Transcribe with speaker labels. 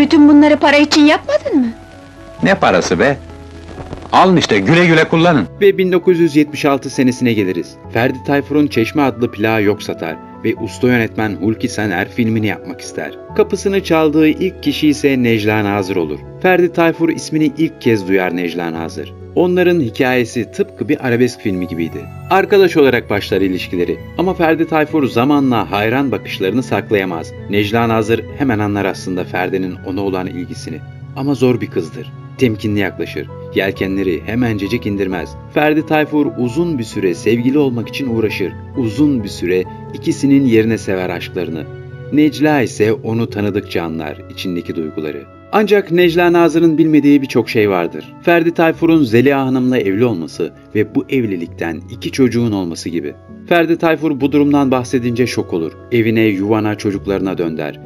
Speaker 1: Bütün bunları para için yapmadın mı?
Speaker 2: Ne parası be? Alın işte, güle güle kullanın.
Speaker 3: Ve 1976 senesine geliriz. Ferdi Tayfur'un Çeşme adlı plağı yok satar ve usta yönetmen Hulki Saner filmini yapmak ister. Kapısını çaldığı ilk kişi ise Necla Nazır olur. Ferdi Tayfur ismini ilk kez duyar Necla Nazır. Onların hikayesi tıpkı bir arabesk filmi gibiydi. Arkadaş olarak başlar ilişkileri ama Ferdi Tayfur zamanla hayran bakışlarını saklayamaz. Necla Nazır hemen anlar aslında Ferdi'nin ona olan ilgisini. Ama zor bir kızdır. Temkinli yaklaşır. Yelkenleri hemencecik indirmez. Ferdi Tayfur uzun bir süre sevgili olmak için uğraşır. Uzun bir süre ikisinin yerine sever aşklarını. Necla ise onu tanıdıkça anlar içindeki duyguları. Ancak Necla Nazır'ın bilmediği birçok şey vardır. Ferdi Tayfur'un Zeliha Hanım'la evli olması ve bu evlilikten 2 çocuğun olması gibi. Ferdi Tayfur bu durumdan bahsedince şok olur. Evine, yuvana, çocuklarına dön der.